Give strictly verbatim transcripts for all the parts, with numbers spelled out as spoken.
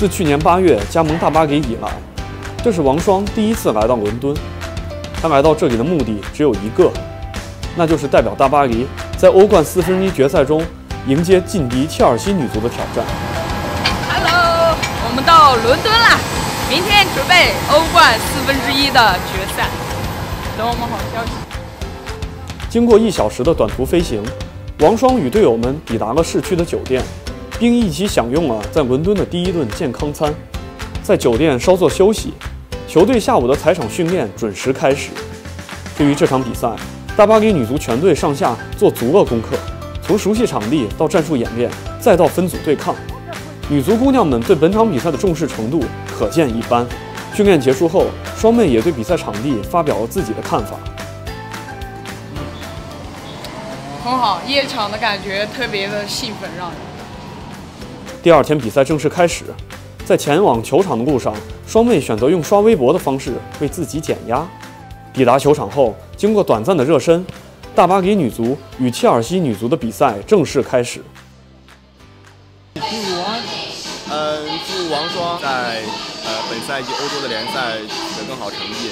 自去年八月加盟大巴黎以来，这是王霜第一次来到伦敦。他来到这里的目的只有一个，那就是代表大巴黎在欧冠四分之一决赛中迎接劲敌切尔西女足的挑战。 Hello， 我们到伦敦啦！明天准备欧冠四分之一的决赛，等我们好消息。 经过一小时的短途飞行，王霜与队友们抵达了市区的酒店，并一起享用了在伦敦的第一顿健康餐。在酒店稍作休息，球队下午的踩场训练准时开始。对于这场比赛，大巴黎女足全队上下做足了功课，从熟悉场地到战术演练，再到分组对抗。女足姑娘们对本场比赛的重视程度可见一斑。训练结束后，双妹也对比赛场地发表了自己的看法。 很好，夜场的感觉特别的兴奋，让人。 第二天比赛正式开始，在前往球场的路上，双妹选择用刷微博的方式为自己减压。抵达球场后，经过短暂的热身，大巴黎女足与切尔西女足的比赛正式开始。 嗯，祝王霜在呃本赛季欧洲的联赛取得更好成绩。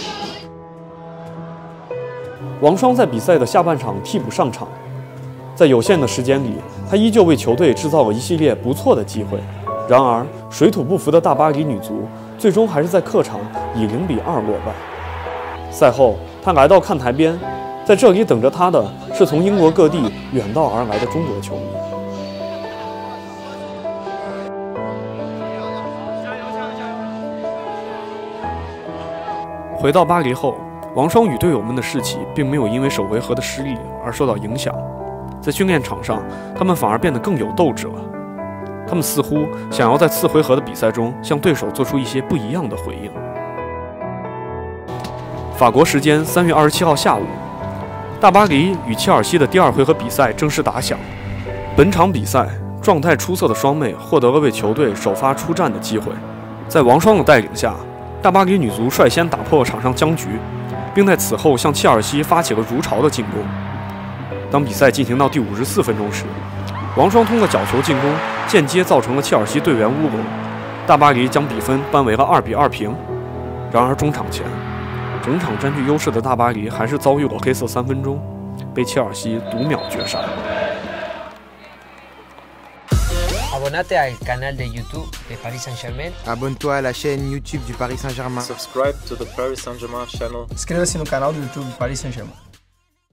王霜在比赛的下半场替补上场，在有限的时间里，她依旧为球队制造了一系列不错的机会。然而，水土不服的大巴黎女足最终还是在客场以零比二落败。赛后，她来到看台边，在这里等着她的是从英国各地远道而来的中国球迷。回到巴黎后，王霜与队友们的士气并没有因为首回合的失利而受到影响，在训练场上，他们反而变得更有斗志了。他们似乎想要在次回合的比赛中向对手做出一些不一样的回应。法国时间三月二十七号下午，大巴黎与切尔西的第二回合比赛正式打响。本场比赛，状态出色的双妹获得了为球队首发出战的机会。在王霜的带领下，大巴黎女足率先打破了场上僵局，并在此后向切尔西发起了如潮的进攻。当比赛进行到第五十四分钟时，王霜通过角球进攻，间接造成了切尔西队员乌龙，大巴黎将比分扳为了二比二平。然而中场前，整场占据优势的大巴黎还是遭遇了黑色三分钟，被切尔西读秒绝杀。 Abonnate al canal de YouTube de Paris Saint-Germain. Abonne-toi à la chaîne YouTube du Paris Saint-Germain. Subscribe to the Paris Saint-Germain channel. Inscreva-se no canal do YouTube Paris Saint-Germain.